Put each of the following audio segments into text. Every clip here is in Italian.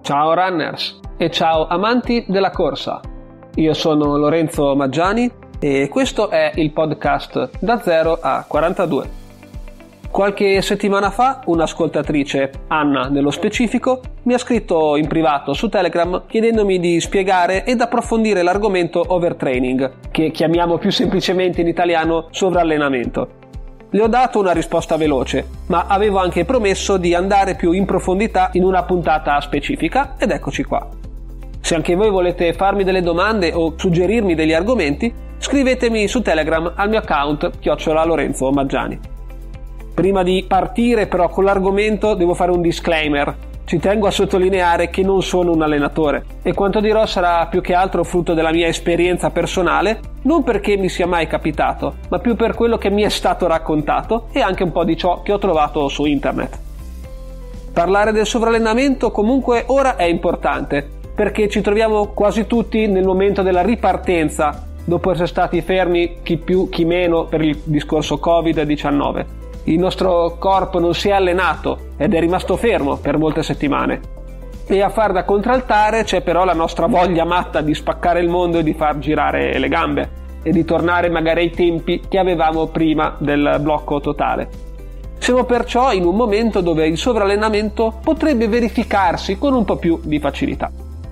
Ciao runners e ciao amanti della corsa. Io sono Lorenzo Maggiani e questo è il podcast Da 0 a 42. Qualche settimana fa un'ascoltatrice, Anna nello specifico, mi ha scritto in privato su Telegram chiedendomi di spiegare ed approfondire l'argomento overtraining, che chiamiamo più semplicemente in italiano sovrallenamento. Le ho dato una risposta veloce, ma avevo anche promesso di andare più in profondità in una puntata specifica ed eccoci qua. Se anche voi volete farmi delle domande o suggerirmi degli argomenti, scrivetemi su Telegram al mio account @Lorenzo Maggiani. Prima di partire però con l'argomento devo fare un disclaimer. Ci tengo a sottolineare che non sono un allenatore e quanto dirò sarà più che altro frutto della mia esperienza personale, non perché mi sia mai capitato, ma più per quello che mi è stato raccontato e anche un po' di ciò che ho trovato su internet. Parlare del sovrallenamento comunque ora è importante, perché ci troviamo quasi tutti nel momento della ripartenza, dopo essere stati fermi chi più chi meno per il discorso Covid-19. Il nostro corpo non si è allenato ed è rimasto fermo per molte settimane. E a far da contraltare c'è però la nostra voglia matta di spaccare il mondo e di far girare le gambe e di tornare magari ai tempi che avevamo prima del blocco totale. Siamo perciò in un momento dove il sovrallenamento potrebbe verificarsi con un po' più di facilità.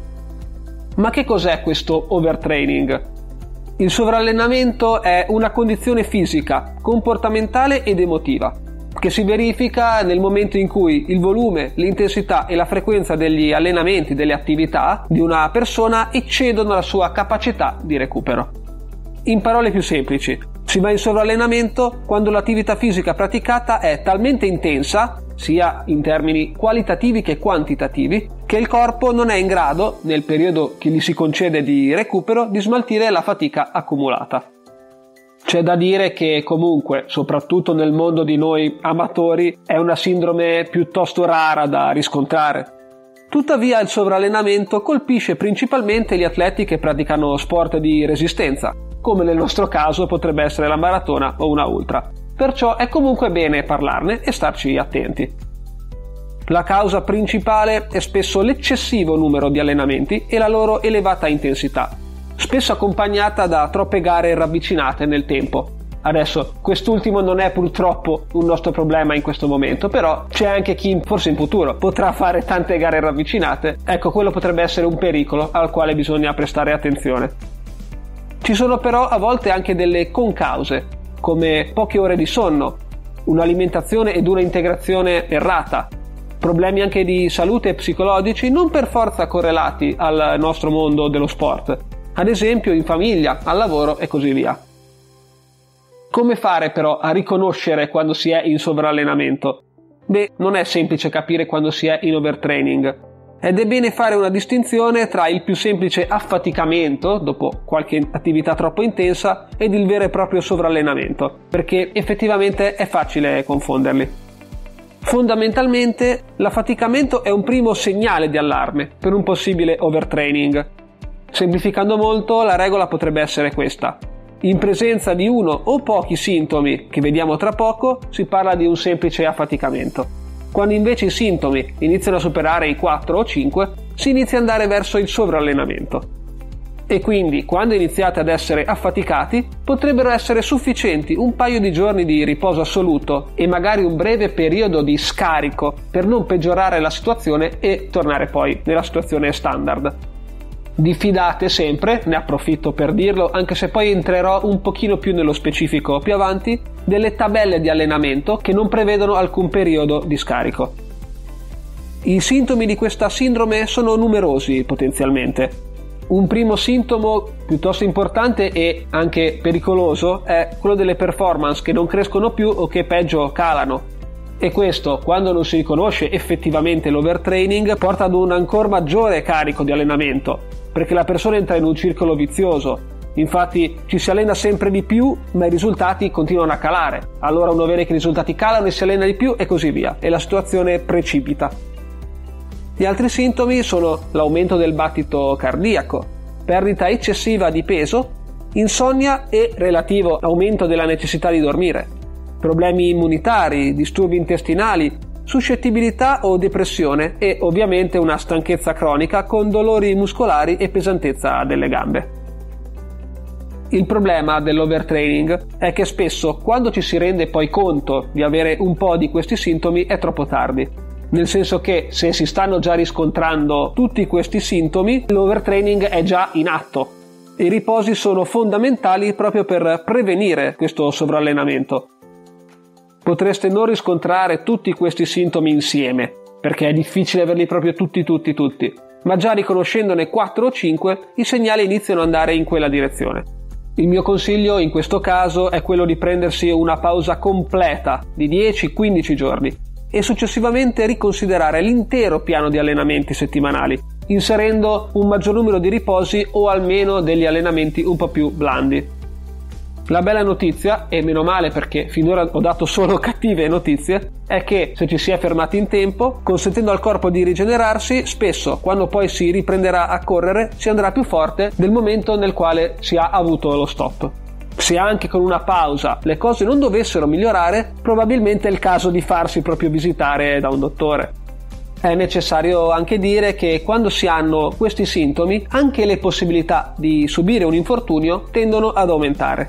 Ma che cos'è questo overtraining? Il sovrallenamento è una condizione fisica, comportamentale ed emotiva, che si verifica nel momento in cui il volume, l'intensità e la frequenza degli allenamenti, delle attività di una persona eccedono la sua capacità di recupero. In parole più semplici, si va in sovrallenamento quando l'attività fisica praticata è talmente intensa, sia in termini qualitativi che quantitativi, che il corpo non è in grado, nel periodo che gli si concede di recupero, di smaltire la fatica accumulata. C'è da dire che comunque, soprattutto nel mondo di noi amatori, è una sindrome piuttosto rara da riscontrare. Tuttavia il sovrallenamento colpisce principalmente gli atleti che praticano sport di resistenza, come nel nostro caso potrebbe essere la maratona o una ultra. Perciò è comunque bene parlarne e starci attenti. La causa principale è spesso l'eccessivo numero di allenamenti e la loro elevata intensità, spesso accompagnata da troppe gare ravvicinate nel tempo. Adesso, quest'ultimo non è purtroppo un nostro problema in questo momento, però c'è anche chi forse in futuro potrà fare tante gare ravvicinate. Ecco, quello potrebbe essere un pericolo al quale bisogna prestare attenzione. Ci sono però a volte anche delle concause, come poche ore di sonno, un'alimentazione ed una integrazione errata, problemi anche di salute psicologici non per forza correlati al nostro mondo dello sport, ad esempio in famiglia, al lavoro e così via. Come fare però a riconoscere quando si è in sovrallenamento? Non è semplice capire quando si è in overtraining. Ed è bene fare una distinzione tra il più semplice affaticamento, dopo qualche attività troppo intensa, ed il vero e proprio sovrallenamento, perché effettivamente è facile confonderli. Fondamentalmente, l'affaticamento è un primo segnale di allarme per un possibile overtraining. Semplificando molto, la regola potrebbe essere questa. In presenza di uno o pochi sintomi, che vediamo tra poco, si parla di un semplice affaticamento. Quando invece i sintomi iniziano a superare i 4 o 5, si inizia ad andare verso il sovrallenamento. E quindi, quando iniziate ad essere affaticati, potrebbero essere sufficienti un paio di giorni di riposo assoluto e magari un breve periodo di scarico per non peggiorare la situazione e tornare poi nella situazione standard. Diffidate sempre, ne approfitto per dirlo, anche se poi entrerò un pochino più nello specifico più avanti, delle tabelle di allenamento che non prevedono alcun periodo di scarico. I sintomi di questa sindrome sono numerosi potenzialmente. Un primo sintomo piuttosto importante e anche pericoloso è quello delle performance che non crescono più o che peggio calano. E questo, quando non si riconosce effettivamente l'overtraining, porta ad un ancora maggiore carico di allenamento, perché la persona entra in un circolo vizioso. Infatti ci si allena sempre di più, ma i risultati continuano a calare. Allora uno vede che i risultati calano e si allena di più e così via, e la situazione precipita. Gli altri sintomi sono l'aumento del battito cardiaco, perdita eccessiva di peso, insonnia e relativo aumento della necessità di dormire, problemi immunitari, disturbi intestinali, suscettibilità o depressione e ovviamente una stanchezza cronica con dolori muscolari e pesantezza delle gambe. Il problema dell'overtraining è che spesso quando ci si rende poi conto di avere un po' di questi sintomi è troppo tardi. Nel senso che se si stanno già riscontrando tutti questi sintomi, l'overtraining è già in atto. I riposi sono fondamentali proprio per prevenire questo sovrallenamento. Potreste non riscontrare tutti questi sintomi insieme, perché è difficile averli proprio tutti, ma già riconoscendone 4 o 5 i segnali iniziano ad andare in quella direzione. Il mio consiglio in questo caso è quello di prendersi una pausa completa di 10-15 giorni e successivamente riconsiderare l'intero piano di allenamenti settimanali, inserendo un maggior numero di riposi o almeno degli allenamenti un po' più blandi. La bella notizia, e meno male perché finora ho dato solo cattive notizie, è che se ci si è fermati in tempo, consentendo al corpo di rigenerarsi, spesso quando poi si riprenderà a correre si andrà più forte del momento nel quale si ha avuto lo stop. Se anche con una pausa le cose non dovessero migliorare, probabilmente è il caso di farsi proprio visitare da un dottore. È necessario anche dire che quando si hanno questi sintomi, anche le possibilità di subire un infortunio tendono ad aumentare.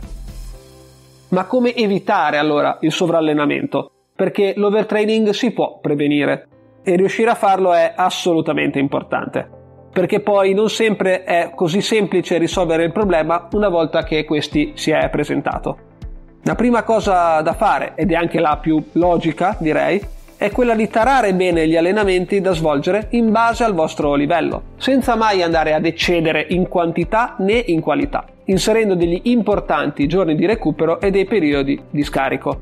Ma come evitare allora il sovrallenamento? Perché l'overtraining si può prevenire e riuscire a farlo è assolutamente importante, perché poi non sempre è così semplice risolvere il problema una volta che questi si è presentato. La prima cosa da fare, ed è anche la più logica direi, è quella di tarare bene gli allenamenti da svolgere in base al vostro livello, senza mai andare ad eccedere in quantità né in qualità, inserendo degli importanti giorni di recupero e dei periodi di scarico.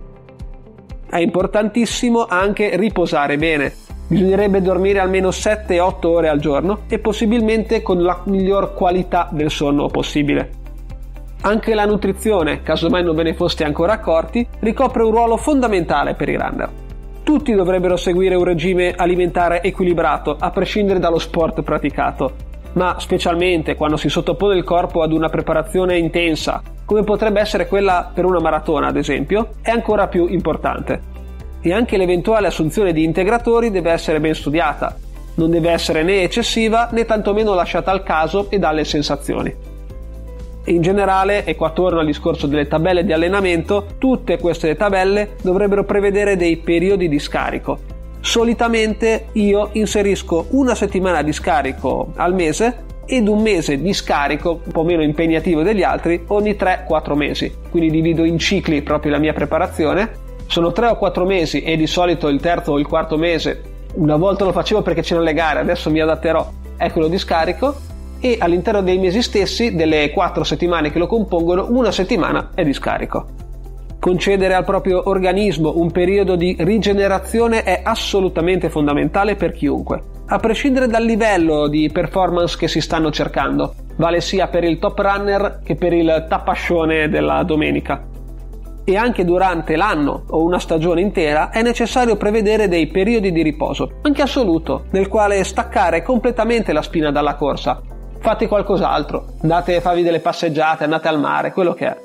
È importantissimo anche riposare bene. Bisognerebbe dormire almeno 7-8 ore al giorno e possibilmente con la miglior qualità del sonno possibile. Anche la nutrizione, casomai non ve ne foste ancora accorti, ricopre un ruolo fondamentale per i runner. Tutti dovrebbero seguire un regime alimentare equilibrato, a prescindere dallo sport praticato, ma specialmente quando si sottopone il corpo ad una preparazione intensa, come potrebbe essere quella per una maratona ad esempio, è ancora più importante. E anche l'eventuale assunzione di integratori deve essere ben studiata, non deve essere né eccessiva né tantomeno lasciata al caso e dalle sensazioni. In generale, e qua torno al discorso delle tabelle di allenamento, tutte queste tabelle dovrebbero prevedere dei periodi di scarico. Solitamente io inserisco una settimana di scarico al mese ed un mese di scarico, un po' meno impegnativo degli altri, ogni 3-4 mesi. Quindi divido in cicli proprio la mia preparazione. Sono 3 o 4 mesi e di solito il terzo o il quarto mese, una volta lo facevo perché c'erano le gare, adesso mi adatterò, è quello di scarico. E all'interno dei mesi stessi, delle 4 settimane che lo compongono, una settimana è di scarico. Concedere al proprio organismo un periodo di rigenerazione è assolutamente fondamentale per chiunque, a prescindere dal livello di performance che si stanno cercando, vale sia per il top runner che per il tappascione della domenica. E anche durante l'anno o una stagione intera è necessario prevedere dei periodi di riposo, anche assoluto, nel quale staccare completamente la spina dalla corsa. Fate qualcos'altro, andate a farvi delle passeggiate, andate al mare, quello che è.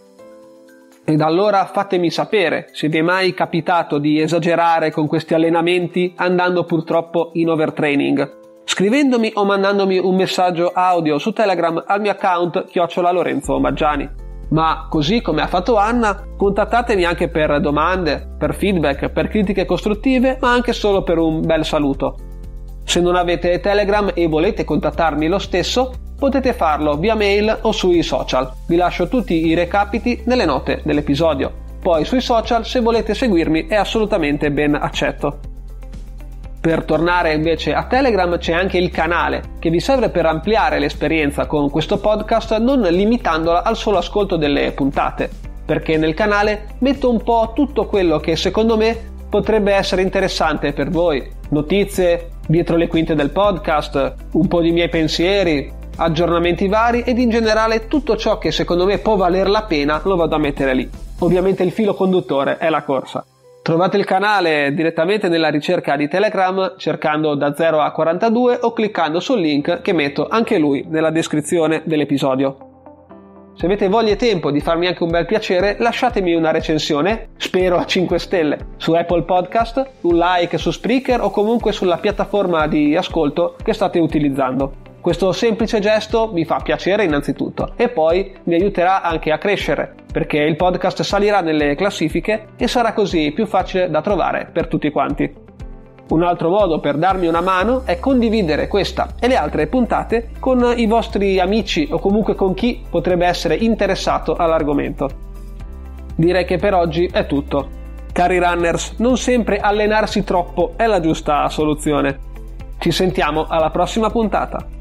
Ed allora fatemi sapere se vi è mai capitato di esagerare con questi allenamenti andando purtroppo in overtraining, scrivendomi o mandandomi un messaggio audio su Telegram al mio account @LorenzoMaggiani. Ma così come ha fatto Anna, contattatemi anche per domande, per feedback, per critiche costruttive, ma anche solo per un bel saluto. Se non avete Telegram e volete contattarmi lo stesso, potete farlo via mail o sui social. Vi lascio tutti i recapiti nelle note dell'episodio. Poi sui social, se volete seguirmi, è assolutamente ben accetto. Per tornare invece a Telegram c'è anche il canale, che vi serve per ampliare l'esperienza con questo podcast non limitandola al solo ascolto delle puntate, perché nel canale metto un po' tutto quello che secondo me potrebbe essere interessante per voi. Notizie, dietro le quinte del podcast, un po' di miei pensieri, aggiornamenti vari ed in generale tutto ciò che secondo me può valer la pena lo vado a mettere lì. Ovviamente il filo conduttore è la corsa. Trovate il canale direttamente nella ricerca di Telegram cercando da 0 a 42 o cliccando sul link che metto anche lui nella descrizione dell'episodio. se avete voglia e tempo di farmi anche un bel piacere, lasciatemi una recensione, spero a 5 stelle, su Apple Podcast, un like su Spreaker o comunque sulla piattaforma di ascolto che state utilizzando. Questo semplice gesto mi fa piacere innanzitutto e poi mi aiuterà anche a crescere, perché il podcast salirà nelle classifiche e sarà così più facile da trovare per tutti quanti. Un altro modo per darmi una mano è condividere questa e le altre puntate con i vostri amici o comunque con chi potrebbe essere interessato all'argomento. Direi che per oggi è tutto. Cari runners, non sempre allenarsi troppo è la giusta soluzione. Ci sentiamo alla prossima puntata.